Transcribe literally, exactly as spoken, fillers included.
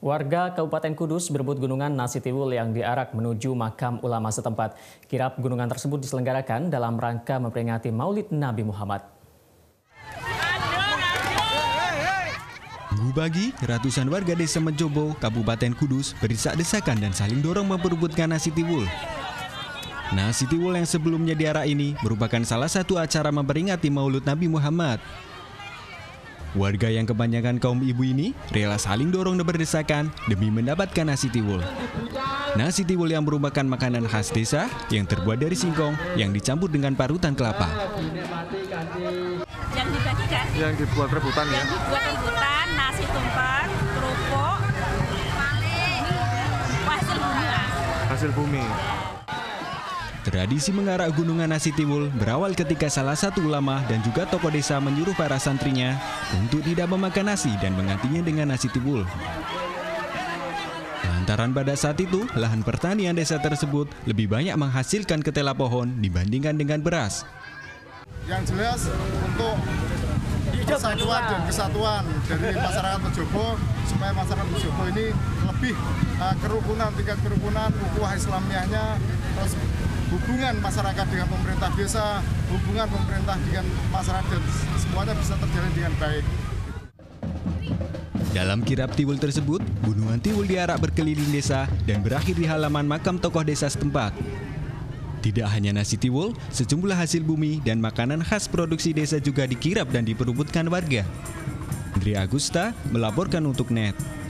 Warga Kabupaten Kudus berebut gunungan nasi tiwul yang diarak menuju makam ulama setempat. Kirap gunungan tersebut diselenggarakan dalam rangka memperingati Maulid Nabi Muhammad. Minggu pagi, ratusan warga desa Mejobo, Kabupaten Kudus berdesak-desakan dan saling dorong memperebutkan nasi tiwul. Nasi tiwul yang sebelumnya diarak ini merupakan salah satu acara memperingati Maulid Nabi Muhammad. Warga yang kebanyakan kaum ibu ini rela saling dorong dan berdesakan demi mendapatkan nasi tiwul. Nasi tiwul yang merupakan makanan khas desa yang terbuat dari singkong yang dicampur dengan parutan kelapa. Yang dibagikan? Yang dibuat rebutan ya? Yang dibuat rebutan, nasi tumpeng, kerupuk, hasil bumi. Hasil bumi. Tradisi mengarak gunungan nasi tiwul berawal ketika salah satu ulama dan juga tokoh desa menyuruh para santrinya untuk tidak memakan nasi dan menggantinya dengan nasi tiwul. Lantaran pada saat itu, lahan pertanian desa tersebut lebih banyak menghasilkan ketela pohon dibandingkan dengan beras. Yang jelas untuk persatuan dan kesatuan dari masyarakat Mejobo, supaya masyarakat Mejobo ini lebih uh, kerukunan, tingkat kerukunan, ukhuwah Islamiyahnya, terus hubungan masyarakat dengan pemerintah desa, hubungan pemerintah dengan masyarakat, semuanya bisa terjalin dengan baik. Dalam kirap tiwul tersebut, gunungan tiwul diarak berkeliling desa dan berakhir di halaman makam tokoh desa setempat. Tidak hanya nasi tiwul, sejumlah hasil bumi dan makanan khas produksi desa juga dikirap dan diperebutkan warga. Andri Agusta melaporkan untuk N E T.